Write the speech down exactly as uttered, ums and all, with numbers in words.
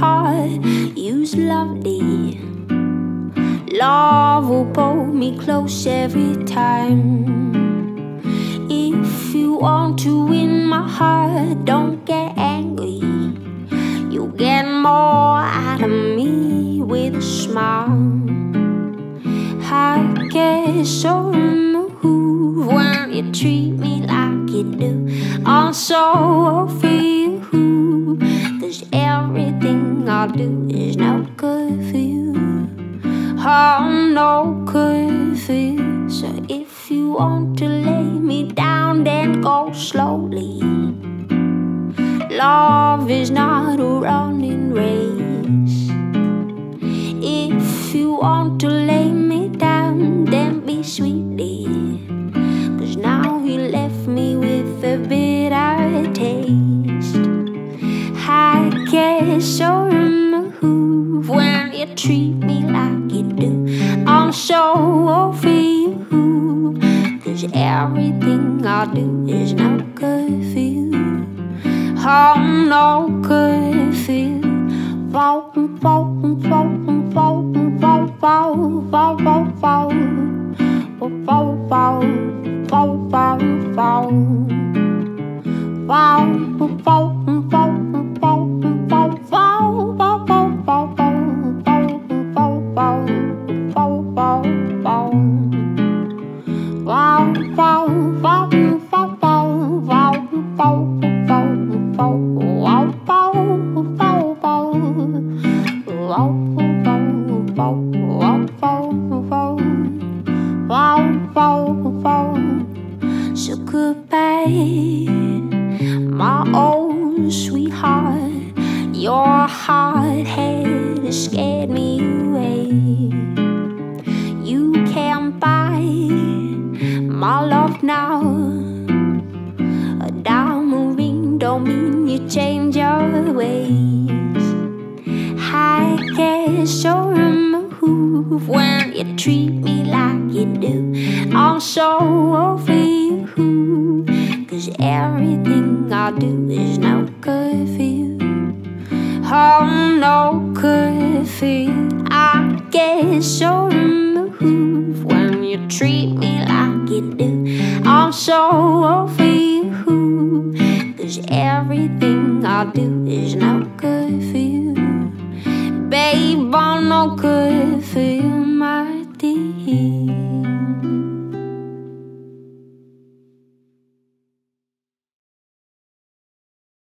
sweetheart, you's lovely. Love will pull me close every time. If you want to win my heart, don't get angry. You'll get more out of me with a smile. I get so removed when you treat me like you do. I'm so over you, 'cause everything I do is no good for you. I'm no good for you. So if you want to lay me down, then go slowly. Love is not a running race. If you want to lay me down, then be sweetly, 'cause now you left me with a bitter taste. I get so removed when you treat me like you do. I'm so over you, 'cause everything I do is no good for you. I'm no good for you. Bow, bow, bow, bow, bow, bow, bow, bow, bow, bow, bow, bow, bow, bow, bow, bow, so goodbye, my old sweetheart. Your hard head has scared me away. You can't buy my love now. A diamond ring don't mean you change your ways. I get so removed when you treat me like you do. I'm so over you, 'cause everything I do is no good for you. I'm no good for you. I get so removed when you treat me like you do. I'm so over you, 'cause everything I do is no good for you. Babe, I'm no good for you, my dear.